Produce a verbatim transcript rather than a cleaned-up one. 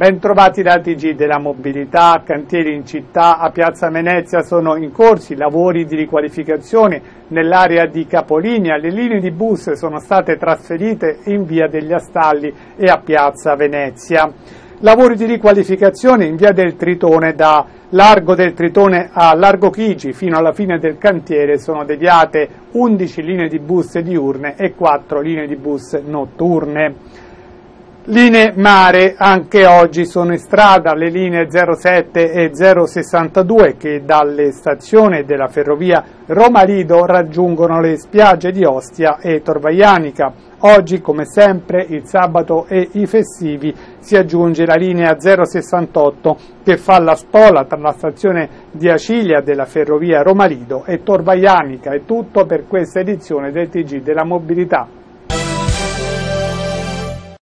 Bentrovati da T G della mobilità, cantieri in città. A Piazza Venezia sono in corso i lavori di riqualificazione nell'area di capolinea. Le linee di bus sono state trasferite in via degli Astalli e a Piazza Venezia. Lavori di riqualificazione in via del Tritone, da Largo del Tritone a Largo Chigi fino alla fine del cantiere sono deviate undici linee di bus diurne e quattro linee di bus notturne. Linee mare, anche oggi sono in strada le linee zero sette e zero sessantadue che dalle stazioni della ferrovia Roma-Lido raggiungono le spiagge di Ostia e Tor Vaianica. Oggi, come sempre, il sabato e i festivi, si aggiunge la linea zero sessantotto che fa la spola tra la stazione di Acilia della ferrovia Roma-Lido e Tor Vaianica. È tutto per questa edizione del T G della mobilità.